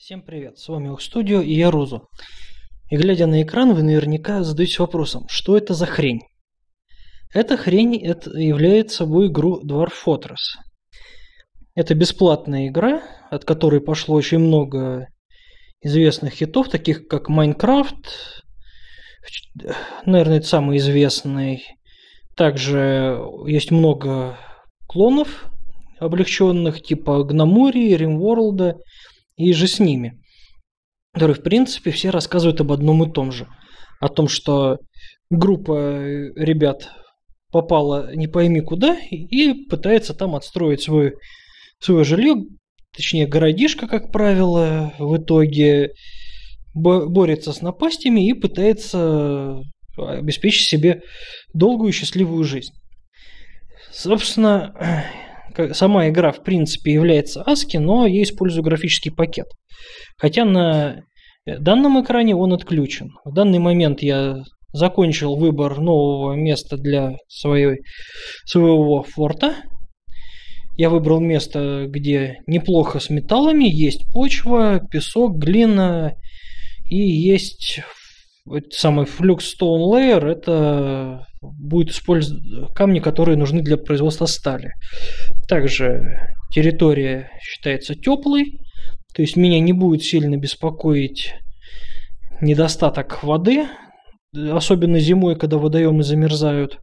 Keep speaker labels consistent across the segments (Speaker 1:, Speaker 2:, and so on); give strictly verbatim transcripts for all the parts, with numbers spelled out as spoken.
Speaker 1: Всем привет, с вами Охстудио и я Розу. И глядя на экран, вы наверняка задаетесь вопросом, что это за хрень? Эта хрень это является собой игру Dwarf Fortress. Это бесплатная игра, от которой пошло очень много известных хитов, таких как Майнкрафт, наверное, это самый известный. Также есть много клонов облегченных, типа Гномурии, Римворлда и же с ними, которые, в принципе, все рассказывают об одном и том же. О том, что группа ребят попала не пойми куда и пытается там отстроить свое, свое жилье, точнее, городишко, как правило, в итоге борется с напастями и пытается обеспечить себе долгую и счастливую жизнь. Собственно, сама игра, в принципе, является аски, но я использую графический пакет. Хотя на данном экране он отключен. В данный момент я закончил выбор нового места для своей, своего форта. Я выбрал место, где неплохо с металлами, есть почва, песок, глина и есть самый Flux-Stone Layer, это будет использовать камни, которые нужны для производства стали. Также территория считается теплой, то есть меня не будет сильно беспокоить недостаток воды, особенно зимой, когда водоемы замерзают.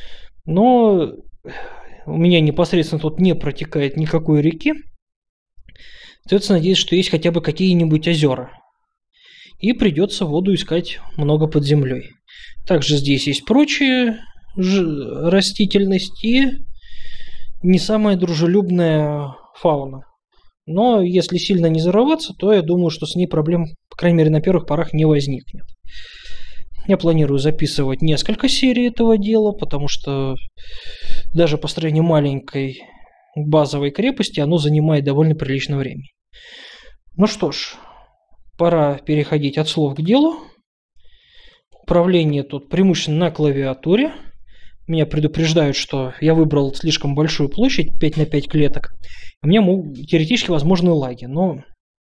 Speaker 1: Но у меня непосредственно тут не протекает никакой реки. Соответственно, надеюсь, что есть хотя бы какие-нибудь озера. И придется воду искать много под землей. Также здесь есть прочая растительность и не самая дружелюбная фауна. Но если сильно не зарываться, то я думаю, что с ней проблем, по крайней мере, на первых порах не возникнет. Я планирую записывать несколько серий этого дела, потому что даже построение маленькой базовой крепости, оно занимает довольно приличное время. Ну что ж, пора переходить от слов к делу. Управление тут преимущественно на клавиатуре. Меня предупреждают, что я выбрал слишком большую площадь, пять на пять клеток. У меня теоретически возможны лаги, но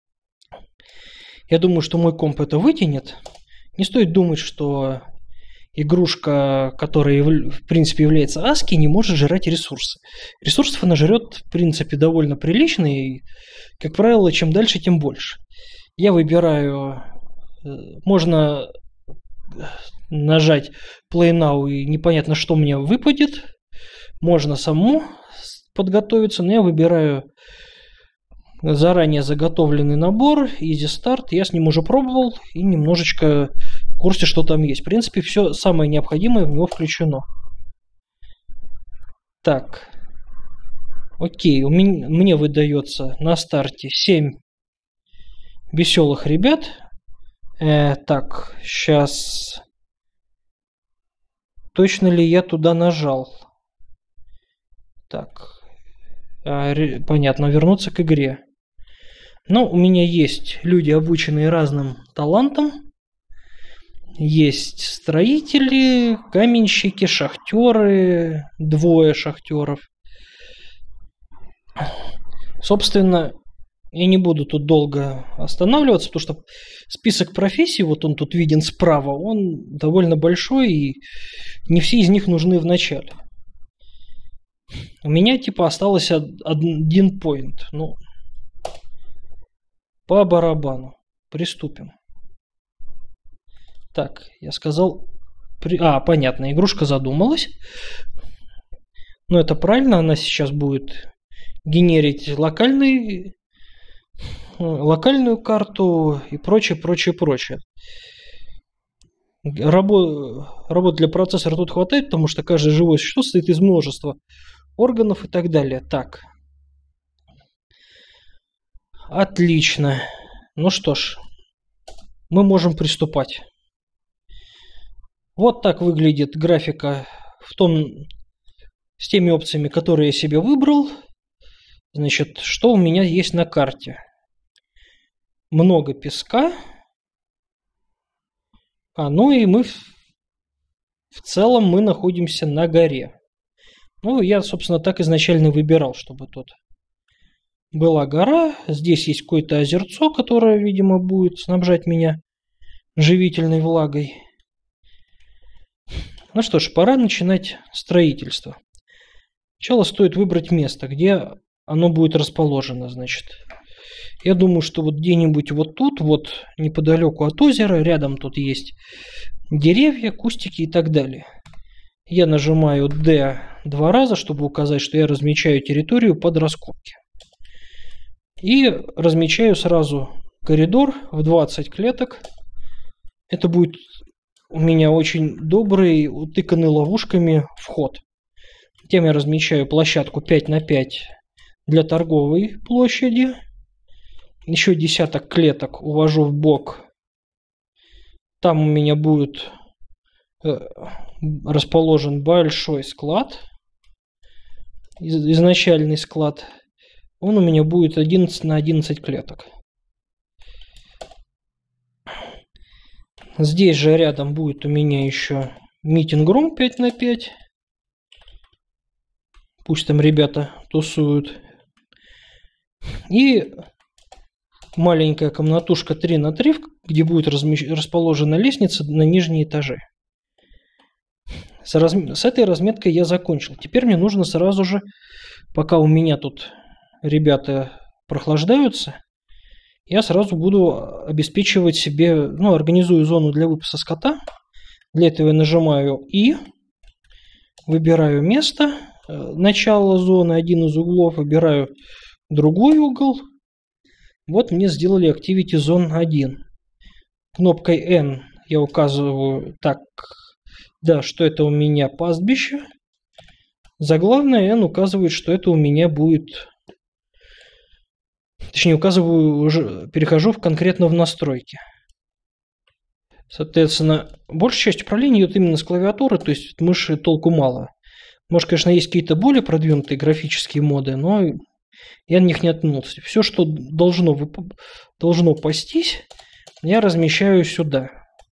Speaker 1: я думаю, что мой комп это вытянет. Не стоит думать, что игрушка, которая в принципе является аски, не может жрать ресурсы. Ресурсов она жрет, в принципе, довольно прилично, и, как правило, чем дальше, тем больше. Я выбираю, можно нажать Play Now и непонятно, что мне выпадет. Можно самому подготовиться, но я выбираю заранее заготовленный набор Easy Start. Я с ним уже пробовал и немножечко в курсе, что там есть. В принципе, все самое необходимое в него включено. Так. Окей, у меня, мне выдается на старте семь веселых ребят. Э, так, сейчас... Точно ли я туда нажал? Так. А, понятно, вернуться к игре. Но у меня есть люди, обученные разным талантам. Есть строители, каменщики, шахтеры, двое шахтеров. Собственно, я не буду тут долго останавливаться, потому что список профессий, вот он тут виден справа, он довольно большой, и не все из них нужны в начале. У меня типа осталось один поинт. Ну, по барабану. Приступим. Так, я сказал... При... А, понятно, игрушка задумалась. Но это правильно, она сейчас будет генерить локальный... локальную карту и прочее, прочее, прочее. Рабо... Работы для процессора тут хватает, потому что каждое живое существо состоит из множества органов и так далее. Так. Отлично. Ну что ж, мы можем приступать. Вот так выглядит графика в том, с теми опциями, которые я себе выбрал. Значит, что у меня есть на карте? Много песка. А, ну и мы в, в целом мы находимся на горе. Ну, я, собственно, так изначально выбирал, чтобы тут была гора, здесь есть какое-то озерцо, которое, видимо, будет снабжать меня живительной влагой. Ну что ж, пора начинать строительство. Сначала стоит выбрать место, где оно будет расположено, значит. Я думаю, что вот где-нибудь вот тут, вот неподалеку от озера, рядом тут есть деревья, кустики и так далее. Я нажимаю D два раза, чтобы указать, что я размечаю территорию под раскопки. И размечаю сразу коридор в двадцать клеток. Это будет у меня очень добрый, утыканный ловушками вход. Затем я размечаю площадку пять на пять для торговой площади. Еще десяток клеток увожу в бок. Там у меня будет расположен большой склад. Изначальный склад. Он у меня будет одиннадцать на одиннадцать клеток. Здесь же рядом будет у меня еще митинг-рум пять на пять. Пусть там ребята тусуют. И маленькая комнатушка три на три, где будет расположена лестница на нижние этажи. С, раз... С этой разметкой я закончил. Теперь мне нужно сразу же, пока у меня тут ребята прохлаждаются, я сразу буду обеспечивать себе, ну, организую зону для выпаса скота. Для этого я нажимаю И, выбираю место, начало зоны, один из углов, выбираю другой угол. Вот мне сделали Activity Zone один. Кнопкой N я указываю, так, да, что это у меня пастбище. Заглавное N указывает, что это у меня будет... Точнее, указываю, уже перехожу в, конкретно в настройки. Соответственно, большая часть управления идет именно с клавиатуры, то есть от мыши толку мало. Может, конечно, есть какие-то более продвинутые графические моды, но я на них не наткнулся. Все, что должно, должно пастись, я размещаю сюда.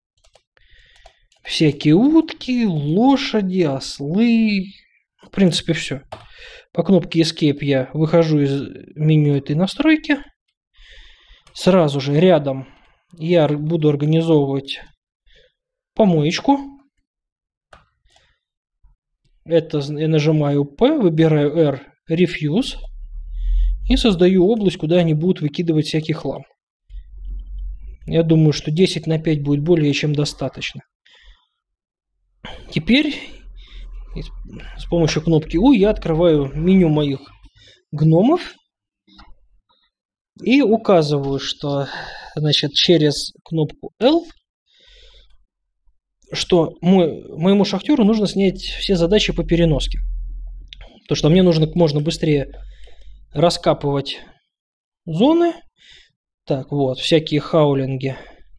Speaker 1: Всякие утки, лошади, ослы. В принципе, все. По кнопке Escape я выхожу из меню этой настройки. Сразу же рядом я буду организовывать помоечку. Это я нажимаю P, выбираю R, Refuse. И создаю область, куда они будут выкидывать всякий хлам. Я думаю, что десять на пять будет более чем достаточно. Теперь с помощью кнопки U я открываю меню моих гномов и указываю, что, значит, через кнопку L, что мой, моему шахтеру нужно снять все задачи по переноске. То, что мне нужно как можно быстрее раскапывать зоны. Так, вот, всякие хаулинги.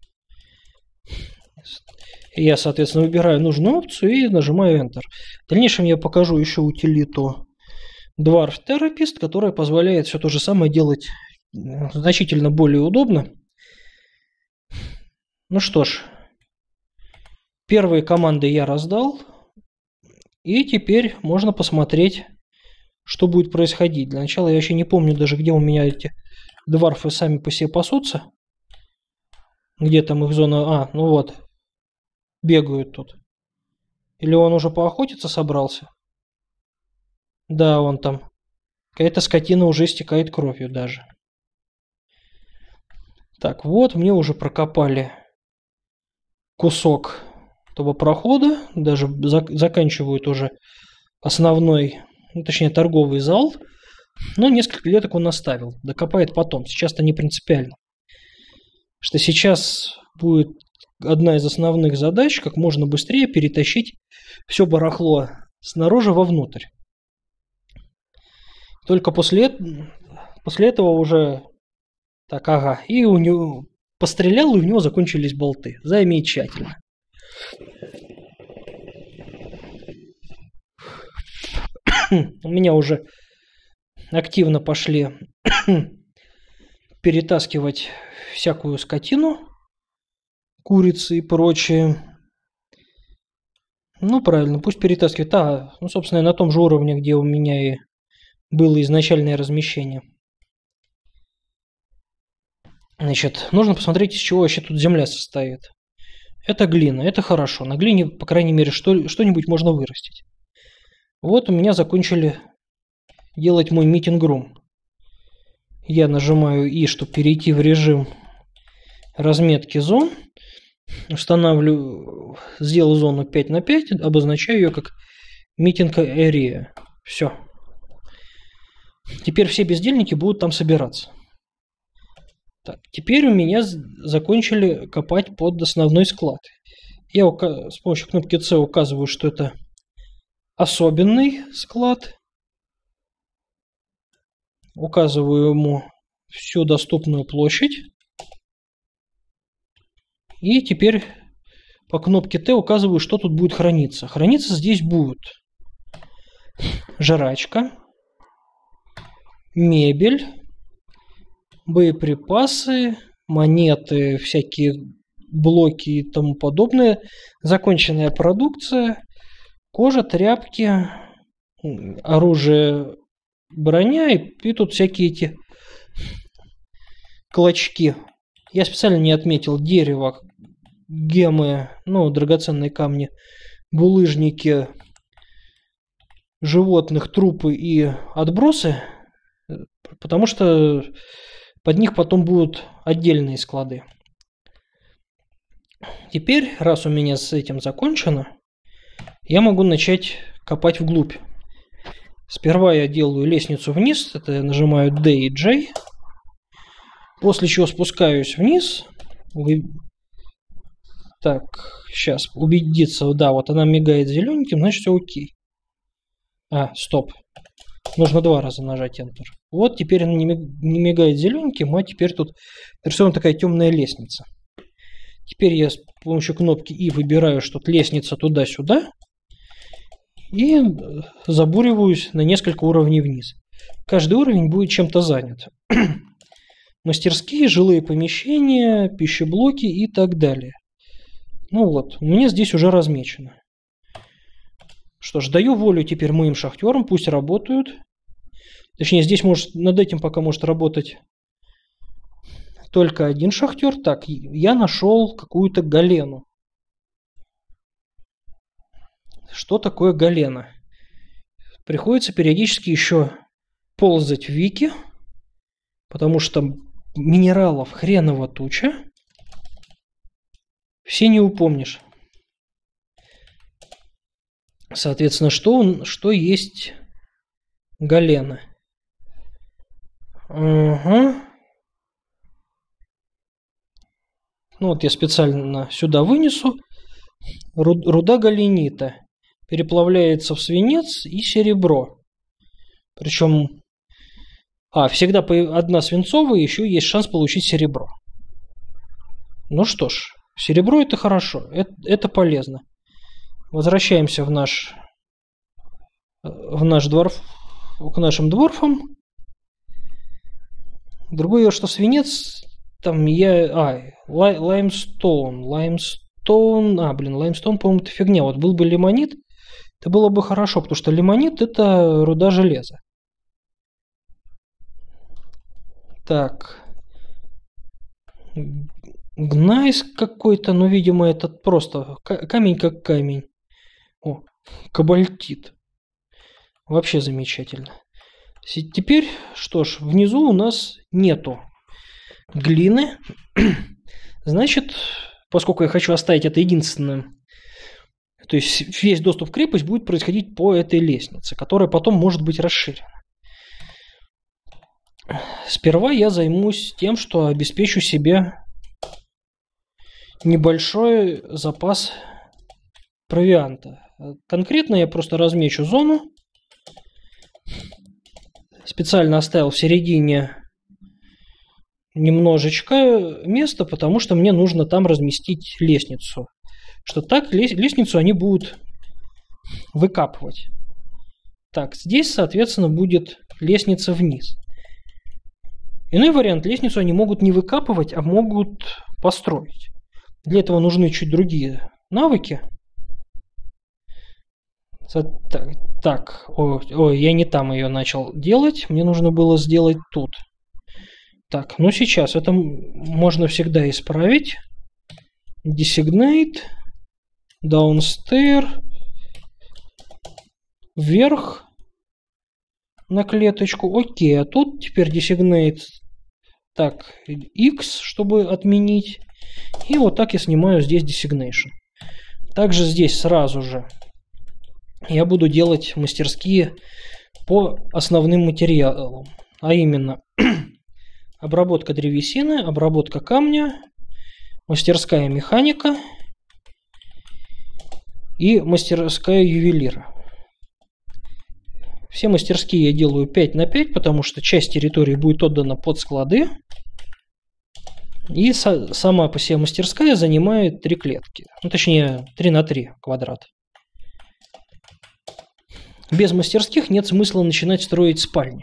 Speaker 1: Я, соответственно, выбираю нужную опцию и нажимаю Enter. В дальнейшем я покажу еще утилиту Dwarf Therapist, которая позволяет все то же самое делать значительно более удобно. Ну что ж, первые команды я раздал. И теперь можно посмотреть, что будет происходить. Для начала я еще не помню даже, где у меня эти дварфы сами по себе пасутся. Где там их зона? А, ну вот. Бегают тут. Или он уже поохотиться собрался? Да, он там. Какая-то скотина уже истекает кровью даже. Так, вот мне уже прокопали кусок этого прохода. Даже зак- заканчивают уже основной, ну, точнее, торговый зал. Но несколько клеток он оставил. Докопает потом. Сейчас-то не принципиально. Что сейчас будет одна из основных задач, как можно быстрее перетащить все барахло снаружи вовнутрь. Только после, после этого уже... Так, ага. И у него пострелял, и у него закончились болты. Замечательно. У меня уже активно пошли перетаскивать всякую скотину, курицы и прочее. Ну, правильно, пусть перетаскивают. А, ну, собственно, на том же уровне, где у меня и было изначальное размещение. Значит, нужно посмотреть, из чего вообще тут земля состоит. Это глина, это хорошо. На глине, по крайней мере, что, что-нибудь можно вырастить. Вот у меня закончили делать мой митинг-рум. Я нажимаю И, чтобы перейти в режим разметки зон. Устанавливаю, сделал зону пять на пять, обозначаю ее как meeting area. Все. Теперь все бездельники будут там собираться. Так, теперь у меня закончили копать под основной склад. Я с помощью кнопки С указываю, что это особенный склад. Указываю ему всю доступную площадь. И теперь по кнопке Т указываю, что тут будет храниться. Храниться здесь будет жрачка, мебель, боеприпасы, монеты, всякие блоки и тому подобное, законченная продукция, кожа, тряпки, оружие, броня и, и тут всякие эти клочки. Я специально не отметил дерево, гемы, ну, драгоценные камни, булыжники, животных, трупы и отбросы, потому что под них потом будут отдельные склады. Теперь, раз у меня с этим закончено, я могу начать копать вглубь. Сперва я делаю лестницу вниз, это я нажимаю D и J, после чего спускаюсь вниз. Так, сейчас убедиться, да, вот она мигает зелененьким, значит все окей. А, стоп. Нужно два раза нажать Enter. Вот теперь она не мигает зелененьким, а теперь тут нарисована такая темная лестница. Теперь я с помощью кнопки И выбираю, что лестница туда-сюда. И забуриваюсь на несколько уровней вниз. Каждый уровень будет чем-то занят. Мастерские, жилые помещения, пищеблоки и так далее. Ну вот, у меня здесь уже размечено. Что ж, даю волю теперь моим шахтерам, пусть работают. Точнее, здесь может, над этим пока может работать только один шахтер. Так, я нашел какую-то галену. Что такое галена? Приходится периодически еще ползать в вики, потому что минералов хреново туча. Все не упомнишь. Соответственно, что, что есть галена? Угу. Ну вот я специально сюда вынесу. Руда галенита переплавляется в свинец и серебро. Причем, а, всегда одна свинцовая, еще есть шанс получить серебро. Ну что ж, серебро это хорошо, это, это полезно. Возвращаемся в наш, в наш дворф, к нашим дворфам. Другое, что свинец, там я, а, лаймстоун, лаймстоун, а, блин, лаймстоун, по-моему, это фигня. Вот был бы лимонит, это было бы хорошо, потому что лимонит это руда железа. Так. Гнайс какой-то, но, видимо, этот просто камень как камень. О, кабальтит. Вообще замечательно. Теперь, что ж, внизу у нас нету глины. Значит, поскольку я хочу оставить это единственным, то есть весь доступ в крепость будет происходить по этой лестнице, которая потом может быть расширена. Сперва я займусь тем, что обеспечу себе небольшой запас провианта. Конкретно я просто размечу зону. Специально оставил в середине немножечко места, потому что мне нужно там разместить лестницу. Что так лестницу они будут выкапывать. Так, здесь, соответственно, будет лестница вниз. Иной вариант, лестницу они могут не выкапывать, а могут построить. Для этого нужны чуть другие навыки. Так, так ой, ой, я не там ее начал делать. Мне нужно было сделать тут. Так, ну сейчас это можно всегда исправить. Designate, downstairs, вверх на клеточку. Окей, а тут теперь designate, так, x, чтобы отменить. И вот так я снимаю здесь designation. Также здесь сразу же я буду делать мастерские по основным материалам. А именно обработка древесины, обработка камня, мастерская механика и мастерская ювелира. Все мастерские я делаю пять на пять, потому что часть территории будет отдана под склады. И со, сама по себе мастерская занимает три клетки. Ну, точнее, три на три квадрат. Без мастерских нет смысла начинать строить спальни.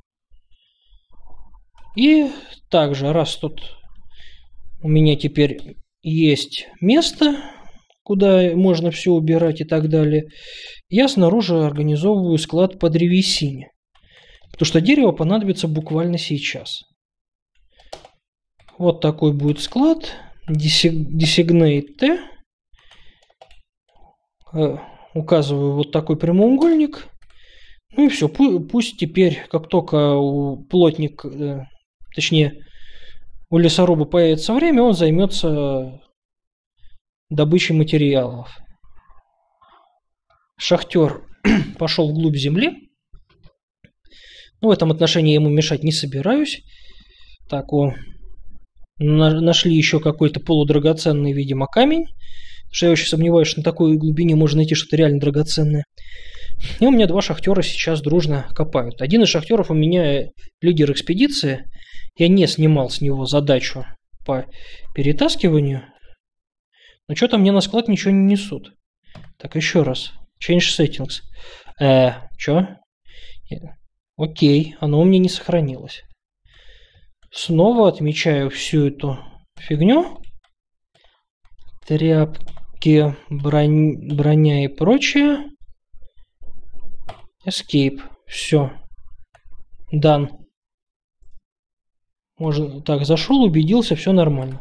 Speaker 1: И также, раз тут у меня теперь есть место, куда можно все убирать и так далее, я снаружи организовываю склад по древесине. Потому что дерево понадобится буквально сейчас. Вот такой будет склад. Designate T. Указываю вот такой прямоугольник. Ну и все. Пусть теперь, как только у плотник, точнее, у лесоруба появится время, он займется добычей материалов. Шахтер пошел вглубь земли. Ну, в этом отношении я ему мешать не собираюсь. Так, о, нашли еще какой-то полудрагоценный, видимо, камень. Потому что я очень сомневаюсь, что на такой глубине можно найти что-то реально драгоценное. И у меня два шахтера сейчас дружно копают. Один из шахтеров у меня лидер экспедиции. Я не снимал с него задачу по перетаскиванию. Но что-то мне на склад ничего не несут. Так, еще раз. Change settings. Э, что? Окей, оно у меня не сохранилось. Снова отмечаю всю эту фигню. Тряпки, бронь, броня и прочее. Escape. Все. Done. Можно... Так, зашел, убедился, все нормально.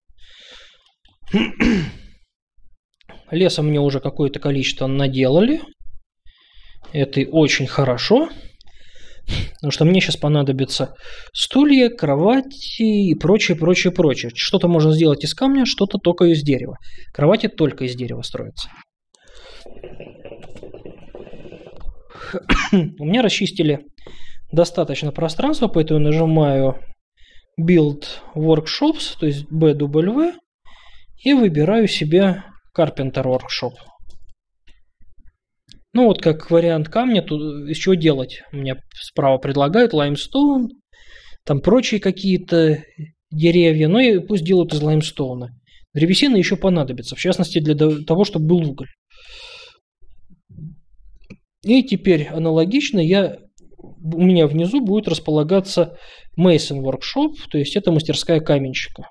Speaker 1: Леса мне уже какое-то количество наделали. Это очень хорошо. Потому что мне сейчас понадобятся стулья, кровати и прочее, прочее, прочее. Что-то можно сделать из камня, что-то только из дерева. Кровати только из дерева строятся. У меня расчистили достаточно пространства, поэтому нажимаю Build Workshops, то есть би дабл ю ви, и выбираю себе Carpenter Workshop. Ну вот как вариант камня, тут из чего делать? Мне справа предлагают лаймстоун, там прочие какие-то деревья, ну и пусть делают из лаймстоуна. Древесина еще понадобится, в частности для того, чтобы был уголь. И теперь аналогично я, у меня внизу будет располагаться Mason Workshop, то есть это мастерская каменщика.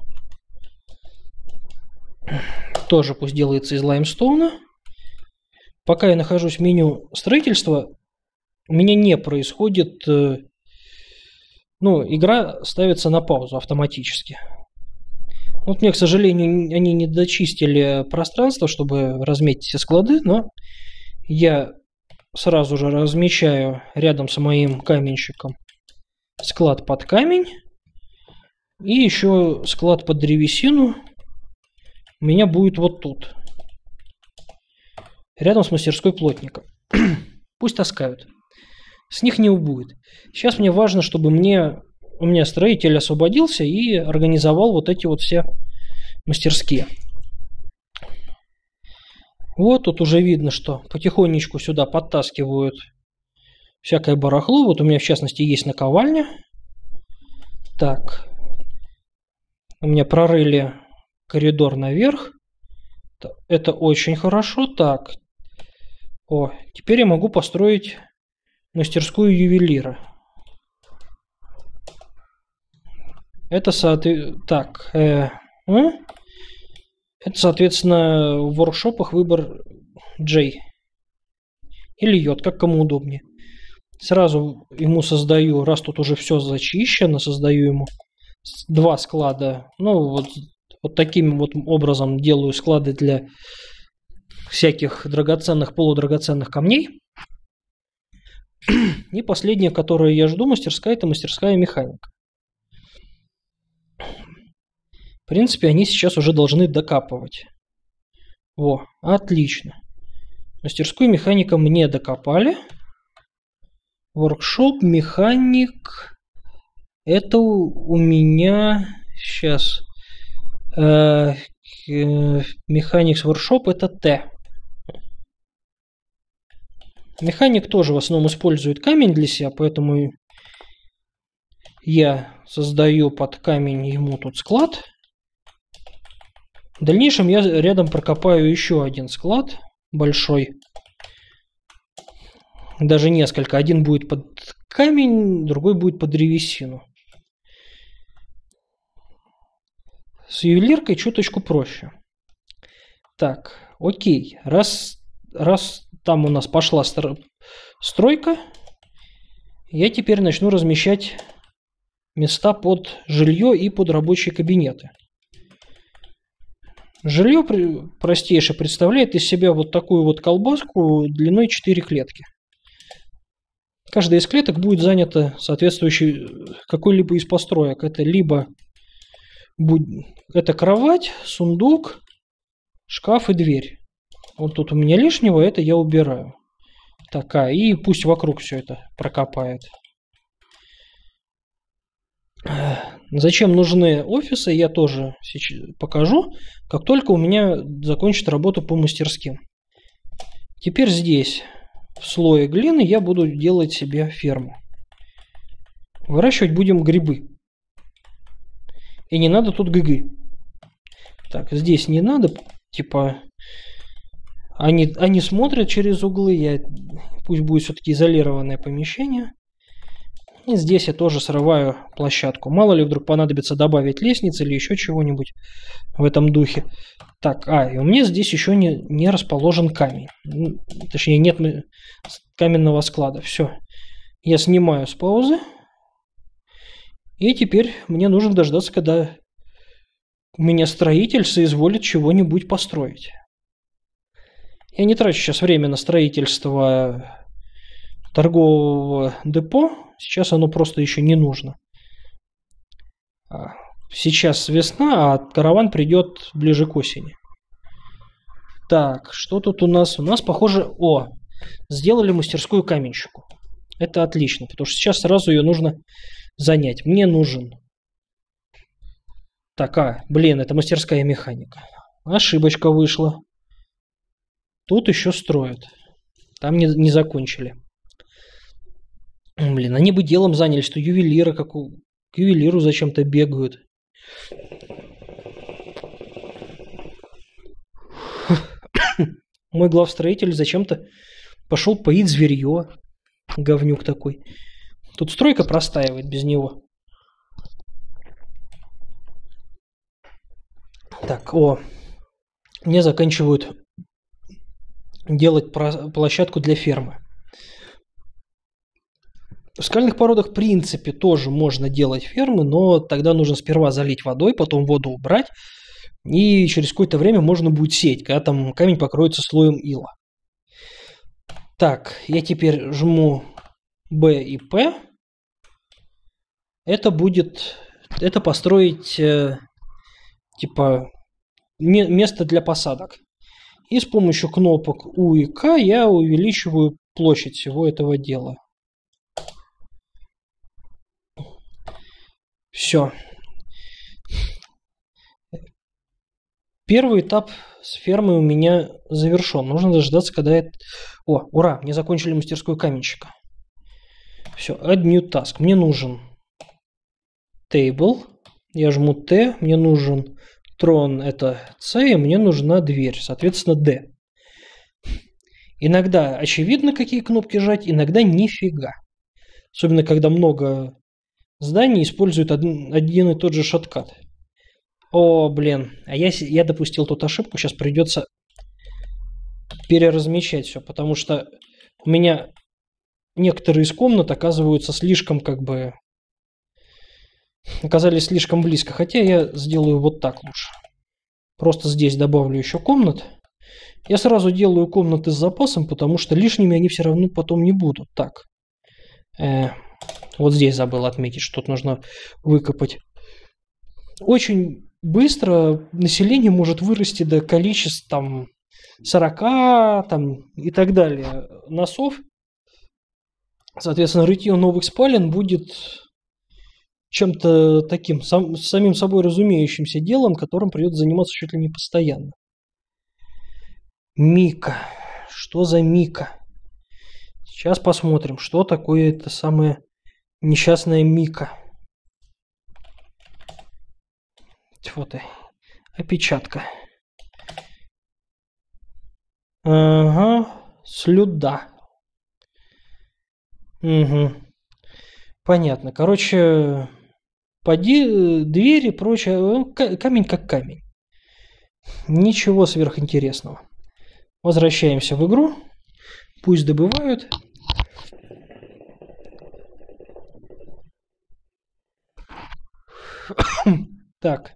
Speaker 1: Тоже пусть делается из лаймстоуна. Пока я нахожусь в меню строительства, у меня не происходит, ну, игра ставится на паузу автоматически. Вот мне, к сожалению, они не дочистили пространство, чтобы разметить все склады, но я сразу же размечаю рядом с моим каменщиком склад под камень и еще склад под древесину у меня будет вот тут. Рядом с мастерской плотника. Пусть таскают. С них не убудет. Сейчас мне важно, чтобы мне, у меня строитель освободился и организовал вот эти вот все мастерские. Вот тут уже видно, что потихонечку сюда подтаскивают всякое барахло. Вот у меня в частности есть наковальня. Так. У меня прорыли коридор наверх. Это очень хорошо. Так. О, теперь я могу построить мастерскую ювелира. Это соответственно... Так. Э, э? Это, соответственно, в воркшопах выбор J. Или J, как кому удобнее. Сразу ему создаю, раз тут уже все зачищено, создаю ему два склада. Ну, вот, вот таким вот образом делаю склады для всяких драгоценных, полудрагоценных камней. И последнее, которое я жду, мастерская, это мастерская механика. В принципе, они сейчас уже должны докапывать. Во, отлично. Мастерскую механика мне докопали. Воркшоп, механик. Это у меня сейчас э, механикс воркшоп это Т. Механик тоже в основном использует камень для себя, поэтому я создаю под камень ему тут склад. В дальнейшем я рядом прокопаю еще один склад большой. Даже несколько. Один будет под камень, другой будет под древесину. С ювелиркой чуточку проще. Так, окей. Раз, раз там у нас пошла стройка, я теперь начну размещать места под жилье и под рабочие кабинеты. Жилье простейшее представляет из себя вот такую вот колбаску длиной четыре клетки. Каждая из клеток будет занята соответствующей какой-либо из построек. Это либо будет, это кровать, сундук, шкаф и дверь. Вот тут у меня лишнего, это я убираю. Такая, и пусть вокруг все это прокопает. Зачем нужны офисы, я тоже сейчас покажу, как только у меня закончит работу по мастерским. Теперь здесь, в слое глины, я буду делать себе ферму. Выращивать будем грибы. И не надо тут ГГ. Так, здесь не надо, типа, они, они смотрят через углы, я, пусть будет все-таки изолированное помещение. И здесь я тоже срываю площадку. Мало ли вдруг понадобится добавить лестницы или еще чего-нибудь в этом духе. Так, а, и у меня здесь еще не, не расположен камень. Точнее, нет каменного склада. Все. Я снимаю с паузы. И теперь мне нужно дождаться, когда у меня строитель соизволит чего-нибудь построить. Я не трачу сейчас время на строительство торгового депо. Сейчас оно просто еще не нужно. Сейчас весна, а караван придет ближе к осени. Так, что тут у нас? У нас, похоже, о, сделали мастерскую каменщику. Это отлично, потому что сейчас сразу ее нужно занять. Мне нужен... Так, а, блин, это мастерская механика. Ошибочка вышла. Тут еще строят. Там не, не закончили. Блин, они бы делом занялись, что ювелиры, как у... к ювелиру зачем-то бегают. Мой главстроитель зачем-то пошел поить зверье. Говнюк такой. Тут стройка простаивает без него. Так, о. Мне заканчивают делать площадку для фермы. В скальных породах, в принципе, тоже можно делать фермы, но тогда нужно сперва залить водой, потом воду убрать, и через какое-то время можно будет сеять, когда там камень покроется слоем ила. Так, я теперь жму B и P. Это будет, это построить, э, типа, ме- место для посадок. И с помощью кнопок U и K я увеличиваю площадь всего этого дела. Все. Первый этап с фермой у меня завершен. Нужно дождаться, когда это... О, ура, мне закончили мастерскую каменщика. Все, add new task. Мне нужен table. Я жму T. Мне нужен трон, это C. И мне нужна дверь, соответственно, D. Иногда очевидно, какие кнопки жать, иногда нифига. Особенно, когда много... Здание использует один, один и тот же шоткат. О, блин. А я, я допустил тут ошибку. Сейчас придется переразмещать все. Потому что у меня некоторые из комнат оказываются слишком как бы оказались слишком близко. Хотя я сделаю вот так лучше. Просто здесь добавлю еще комнат. Я сразу делаю комнаты с запасом, потому что лишними они все равно потом не будут. Так. Э, вот здесь забыл отметить, что тут нужно выкопать. Очень быстро население может вырасти до количества там сорока там, и так далее носов. Соответственно, рытье новых спален будет чем-то таким, сам, самим собой разумеющимся делом, которым придется заниматься чуть ли не постоянно. Мика. Что за Мика? Сейчас посмотрим, что такое это самая несчастная Мика. Вот и опечатка. Ага, слюда. Угу. Понятно. Короче, поди, двери, прочее, камень как камень. Ничего сверхинтересного. Возвращаемся в игру. Пусть добывают. Так.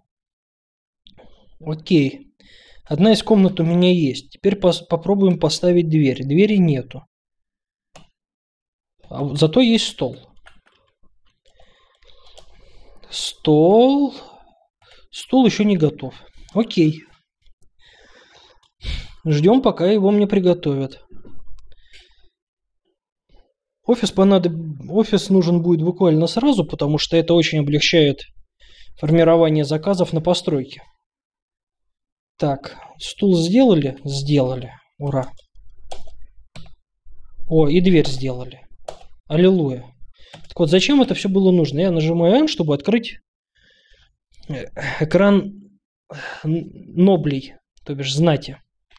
Speaker 1: Окей. Одна из комнат у меня есть. Теперь пос- попробуем поставить дверь. Двери нету. А зато есть стол. Стол. Стул еще не готов. Окей. Ждем, пока его мне приготовят. Офис, понадоб... Офис нужен будет буквально сразу, потому что это очень облегчает формирование заказов на постройке. Так, стул сделали? Сделали. Ура. О, и дверь сделали. Аллилуйя. Так вот, зачем это все было нужно? Я нажимаю N, чтобы открыть экран Ноблей, то бишь знати.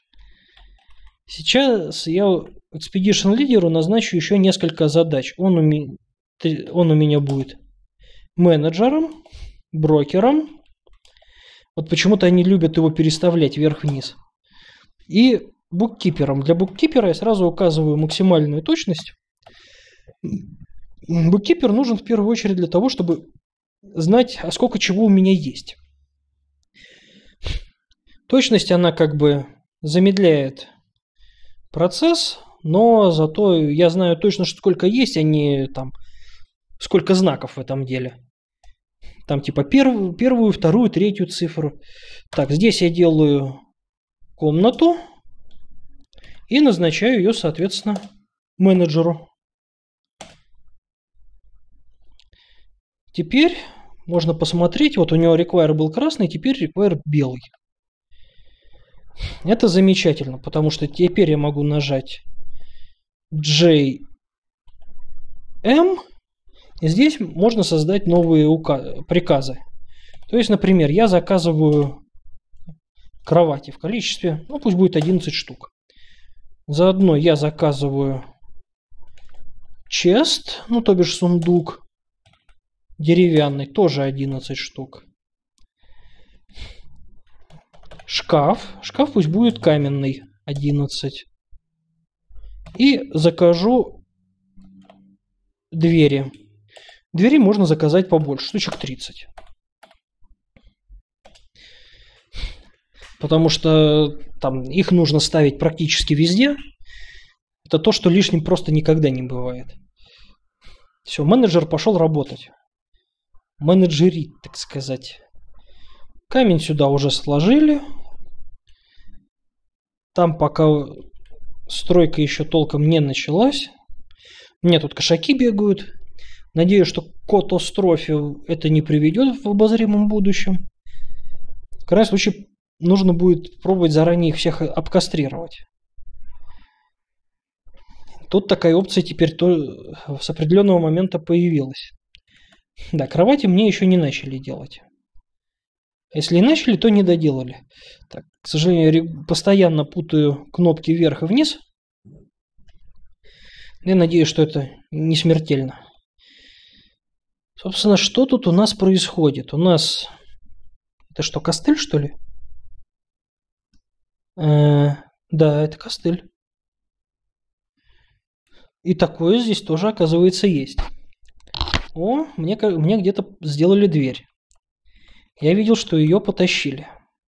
Speaker 1: Сейчас я Expedition лидеру назначу еще несколько задач. Он у, ми... Он у меня будет менеджером, брокером. Вот почему-то они любят его переставлять вверх-вниз. И буккипером. Для буккипера я сразу указываю максимальную точность. Буккипер нужен в первую очередь для того, чтобы знать, а сколько чего у меня есть. Точность, она как бы замедляет процесс, но зато я знаю точно, сколько есть, а не там сколько знаков в этом деле. Там типа первую, первую, вторую, третью цифру. Так, здесь я делаю комнату и назначаю ее, соответственно, менеджеру. Теперь можно посмотреть, вот у него require был красный, теперь require белый. Это замечательно, потому что теперь я могу нажать джей эм, и здесь можно создать новые приказы. То есть, например, я заказываю кровати в количестве, ну пусть будет одиннадцать штук. Заодно я заказываю чест, ну то бишь сундук деревянный, тоже одиннадцать штук. Шкаф. Шкаф пусть будет каменный, одиннадцать. И закажу двери. Двери можно заказать побольше, штучек тридцать. Потому что там их нужно ставить практически везде. Это то, что лишним просто никогда не бывает. Все, менеджер пошел работать. Менеджерит, так сказать. Камень сюда уже сложили. Там пока стройка еще толком не началась. У меня тут кошаки бегают. Надеюсь, что к катастрофе это не приведет в обозримом будущем. В крайнем случае, нужно будет пробовать заранее их всех обкастрировать. Тут такая опция теперь то с определенного момента появилась. Да, кровати мне еще не начали делать. Если и начали, то не доделали. Так, к сожалению, я постоянно путаю кнопки вверх и вниз. Я надеюсь, что это не смертельно. Собственно, что тут у нас происходит? У нас... Это что, костыль, что ли? Э-э- да, это костыль. И такое здесь тоже, оказывается, есть. О, мне, ка- мне где-то сделали дверь. Я видел, что ее потащили.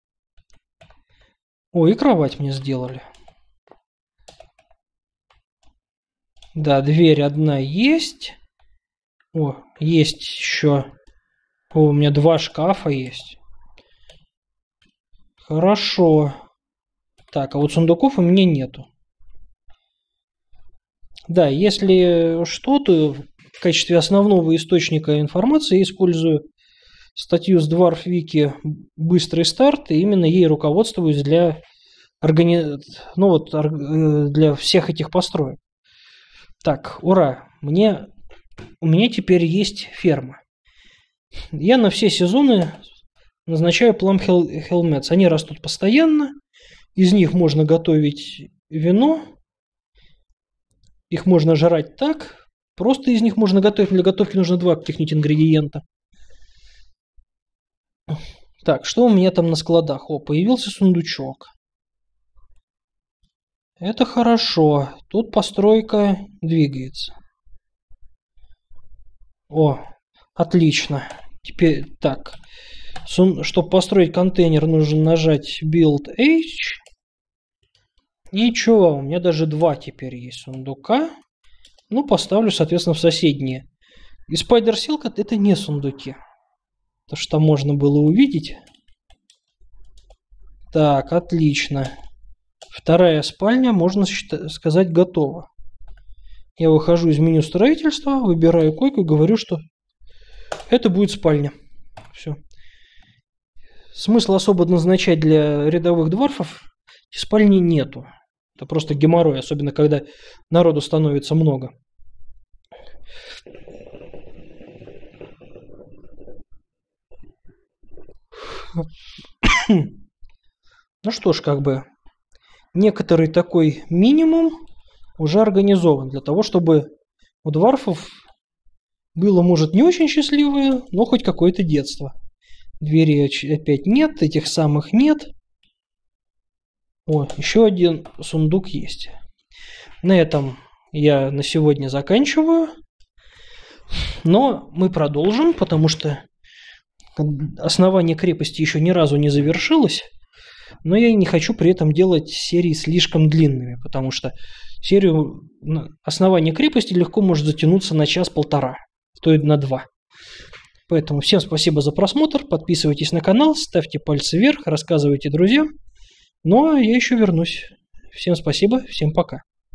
Speaker 1: О, и кровать мне сделали. Да, дверь одна есть. О, есть еще. О, у меня два шкафа есть. Хорошо. Так, а вот сундуков у меня нету. Да, если что, то в качестве основного источника информации я использую статью с Dwarf Wiki «Быстрый старт», и именно ей руководствуюсь для, органи... ну вот, для всех этих построек. Так, ура! Мне... У меня теперь есть ферма. Я на все сезоны назначаю Plum Helmets. Они растут постоянно. Из них можно готовить вино. Их можно жрать так. Просто из них можно готовить. Для готовки нужно два каких-нибудь ингредиента. Так, что у меня там на складах? О, появился сундучок. Это хорошо. Тут постройка двигается. О, отлично. Теперь так. Чтобы построить контейнер, нужно нажать Build H. И что? У меня даже два теперь есть сундука. Ну, поставлю, соответственно, в соседние. И Spider Silk это не сундуки. То, что там можно было увидеть. Так, отлично. Вторая спальня, можно сказать, готова. Я выхожу из меню строительства, выбираю койку и говорю, что это будет спальня. Все. Смысла особо назначать для рядовых дворфов спальни нету. Это просто геморрой, особенно когда народу становится много. Ну что ж, как бы некоторый такой минимум уже организован для того, чтобы у дворфов было, может, не очень счастливое, но хоть какое-то детство. Двери опять нет, этих самых нет. О, еще один сундук есть. На этом я на сегодня заканчиваю. Но мы продолжим, потому что основание крепости еще ни разу не завершилось. Но я не хочу при этом делать серии слишком длинными, потому что серию основания крепости легко может затянуться на час-полтора, то и на два. Поэтому всем спасибо за просмотр, подписывайтесь на канал, ставьте пальцы вверх, рассказывайте друзьям. Ну а я еще вернусь. Всем спасибо, всем пока.